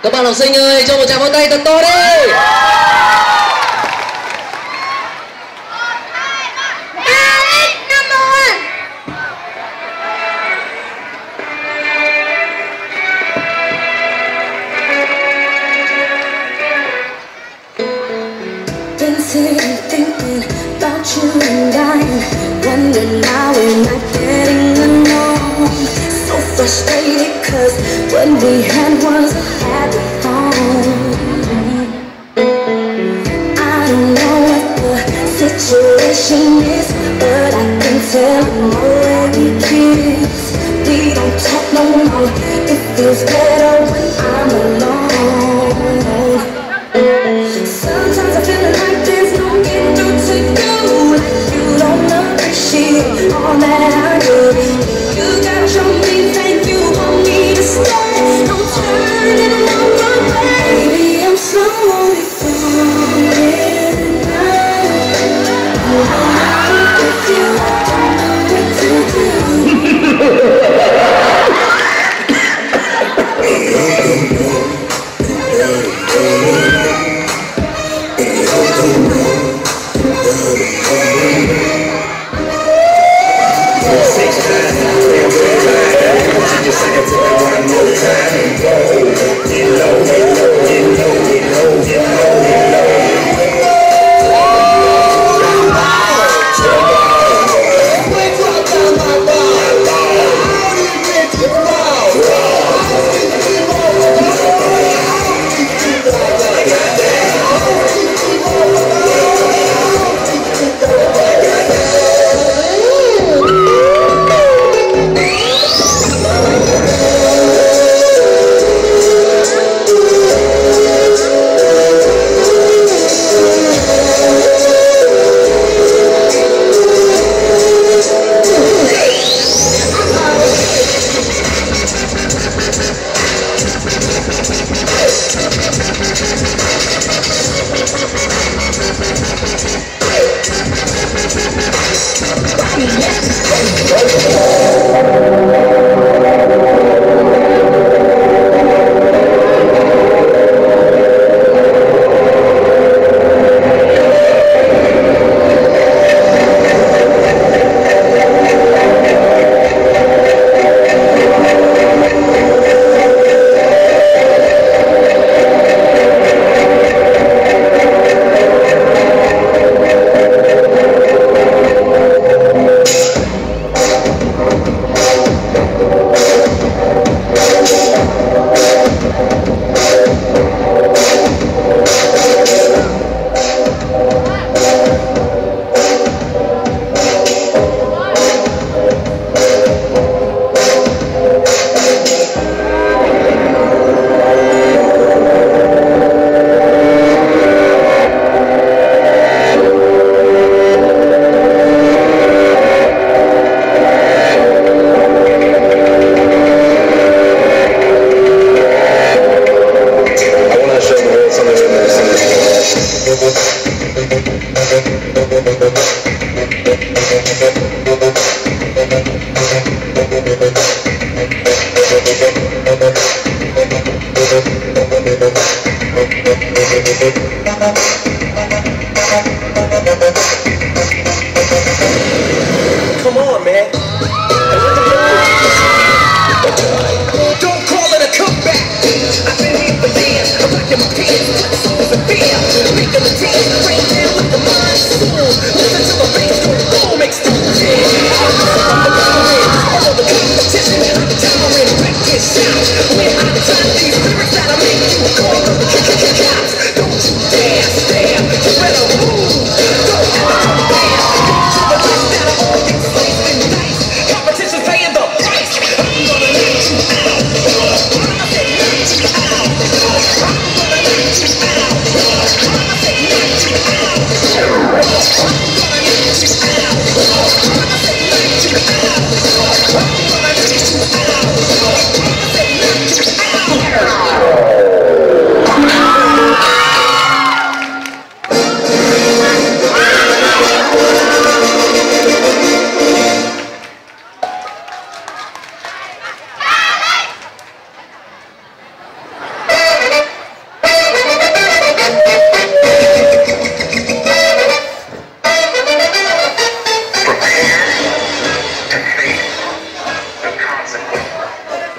Các bạn học sinh ơi, cho một tràng pháo tay thật to đi. Been sitting thinking about you and I, wondering why we're not getting along. So frustrated 'cause what we had was a happy home. I don't know what the situation is, but I can tell you when we kiss, we don't talk no more. It feels better when I'm alone. Sometimes I feel like there's no getting through to you, like you don't appreciate all that I do. You gotta show me that you want me to stay. Don't turn it around, baby. I'm slowly falling now. With you, I don't know what to do. Come on, man.